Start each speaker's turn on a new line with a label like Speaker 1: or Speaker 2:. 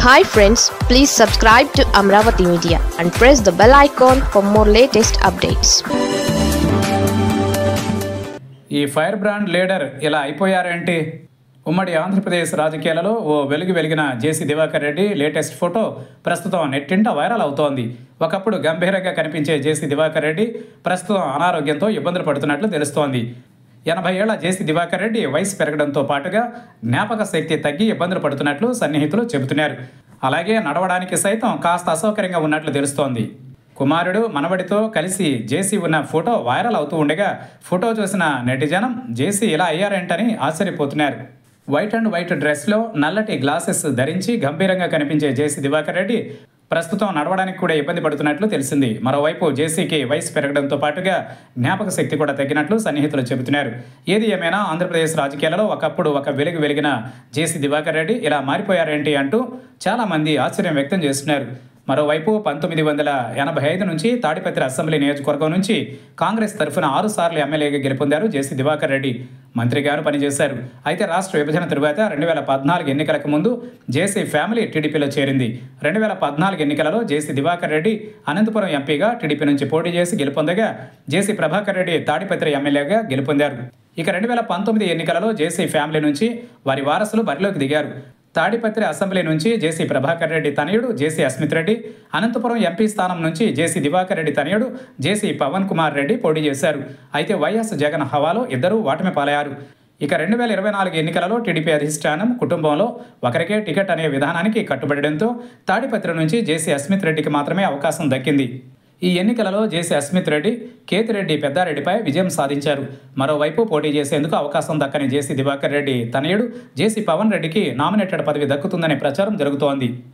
Speaker 1: Hi friends, please subscribe to Amravati Media and press the bell icon for more latest updates.
Speaker 2: ఈ fire brand leader ఇలా అయిపోయారేంటి? ఉమ్మడి ఆంధ్రప్రదేశ్ రాజకీయాలలో ఓ వెలిగిన జేసీ దివాకర్ రెడ్డి లేటెస్ట్ ఫోటో ప్రస్తుతం నెట్టింట వైరల్ అవుతోంది. ఒకప్పుడు గంభీరంగా కనిపించే జేసీ దివాకర్ రెడ్డి ప్రస్తుతం అనారోగ్యంతో ఇబ్బందులు పడుతున్నట్లు తెలుస్తోంది. 80 ఏళ్ల జేసీ దివాకర్ రెడ్డి వయసు పెరగడంతో పాటుగా జ్ఞాపక శక్తి తగ్గి ఇబ్బందులు పడుతున్నట్లు సన్నిహితులు చెబుతున్నారు. అలాగే నడవడానికి సైతం కాస్త అసౌకర్యంగా ఉన్నట్లు తెలుస్తోంది. కుమారుడు మనవడితో కలిసి జేసీ ఉన్న ఫోటో వైరల్ అవుతూ ఉండగా ఫోటో చూసిన నెటిజనం జేసీ ఇలా అయ్యారేంటని ఆశ్చర్యపోతున్నారు. వైట్ డ్రెస్లో నల్లటి గ్లాసెస్ ధరించి గంభీరంగా కనిపించే జేసీ దివాకర్ రెడ్డి ప్రస్తుతం నడవడానికి కూడా ఇబ్బంది పడుతున్నట్లు తెలిసింది. మరోవైపు జేసీకి వయసు పెరగడంతో పాటుగా జ్ఞాపక శక్తి కూడా తగ్గినట్లు సన్నిహితులు చెబుతున్నారు. ఏది ఏమైనా ఆంధ్రప్రదేశ్ రాజకీయాలలో ఒకప్పుడు ఒక వెలిగిన జేసీ దివాకర్ రెడ్డి ఇలా మారిపోయారేంటి అంటూ చాలామంది ఆశ్చర్యం వ్యక్తం చేస్తున్నారు. మరోవైపు 1985 నుంచి తాడిపత్రి అసెంబ్లీ నియోజకవర్గం నుంచి కాంగ్రెస్ తరఫున 6 సార్లు ఎమ్మెల్యేగా గెలుపొందారు జేసీ దివాకర్ రెడ్డి. మంత్రిగాను పనిచేశారు. అయితే రాష్ట్ర విభజన తరువాత 2014 ఎన్నికలకు ముందు జేసీ ఫ్యామిలీ టీడీపీలో చేరింది. 2014 ఎన్నికలలో జేసీ దివాకర్ రెడ్డి అనంతపురం ఎంపీగా టీడీపీ నుంచి పోటీ చేసి గెలుపొందగా జేసీ ప్రభాకర్ రెడ్డి తాడిపత్రి ఎమ్మెల్యేగా గెలుపొందారు. ఇక 2019 ఎన్నికలలో జేసీ ఫ్యామిలీ నుంచి వారి వారసులు బరిలోకి దిగారు. తాడిపత్రి అసెంబ్లీ నుంచి జేసీ ప్రభాకర్ రెడ్డి తనయుడు జేసీ అస్మిత్ రెడ్డి, అనంతపురం ఎంపీ స్థానం నుంచి జేసీ దివాకర్ రెడ్డి తనయుడు జేసీ పవన్ కుమార్ రెడ్డి పోటీ చేశారు. అయితే వైఎస్ జగన్ హవాలో ఇద్దరూ ఓటమి పాలయ్యారు. ఇక 2024 ఎన్నికలలో టీడీపీ అధిష్టానం కుటుంబంలో ఒకరికే టికెట్ అనే విధానానికి కట్టుబడడంతో తాడిపత్రి నుంచి జేసీ అస్మిత్ రెడ్డికి మాత్రమే అవకాశం దక్కింది. ఈ ఎన్నికలలో జేసీ అస్మిత్ రెడ్డి కేతిరెడ్డి పెద్దారెడ్డిపై విజయం సాధించారు. మరోవైపు పోటీ చేసేందుకు అవకాశం దక్కని జేసీ దివాకర్ రెడ్డి తనయుడు జేసీ పవన్ రెడ్డికి నామినేటెడ్ పదవి దక్కుతుందనే ప్రచారం జరుగుతోంది.